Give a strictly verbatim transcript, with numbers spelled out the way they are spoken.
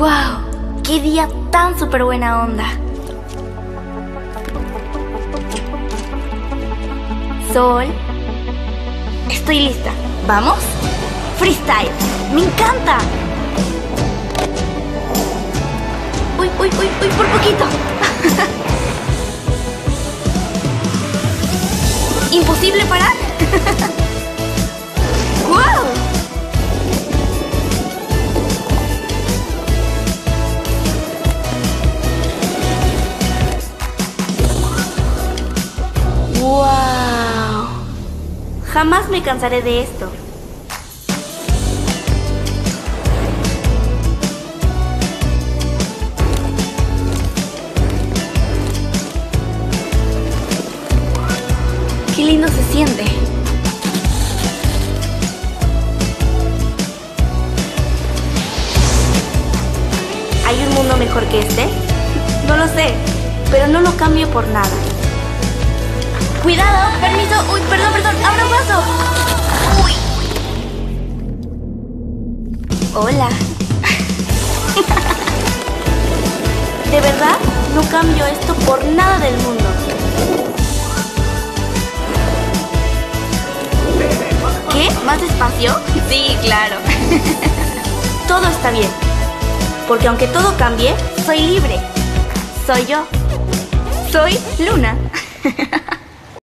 ¡Wow! ¡Qué día tan súper buena onda! Sol. Estoy lista. ¿Vamos? Freestyle. ¡Me encanta! Uy, uy, uy, uy, por poquito. ¿Imposible parar? ¡Wow! ¡Wow! Jamás me cansaré de esto. ¡Qué lindo se siente! ¿Hay un mundo mejor que este? No lo sé, pero no lo cambio por nada. ¡Cuidado! ¡Permiso! ¡Uy, perdón, perdón! ¡Abra paso! ¡Uy! ¡Hola! De verdad, no cambio esto por nada del mundo. ¿Qué? ¿Más despacio? Sí, claro. Todo está bien. Porque aunque todo cambie, soy libre. Soy yo. Soy Luna.